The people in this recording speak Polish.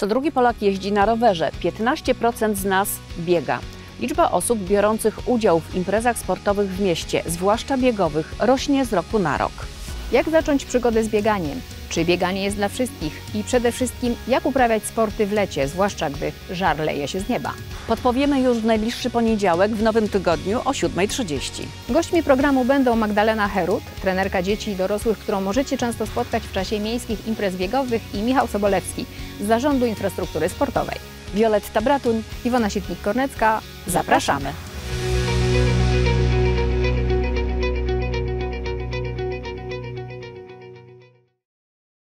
Co drugi Polak jeździ na rowerze, 15% z nas biega. Liczba osób biorących udział w imprezach sportowych w mieście, zwłaszcza biegowych, rośnie z roku na rok. Jak zacząć przygodę z bieganiem? Czy bieganie jest dla wszystkich? I przede wszystkim, jak uprawiać sporty w lecie, zwłaszcza gdy żar leje się z nieba? Podpowiemy już w najbliższy poniedziałek w nowym tygodniu o 7:30. Gośćmi programu będą Magdalena Herut, trenerka dzieci i dorosłych, którą możecie często spotkać w czasie miejskich imprez biegowych, i Michał Sobolewski z Zarządu Infrastruktury Sportowej. Wioletta Bratuń, Iwona Sitnik-Kornecka. Zapraszamy!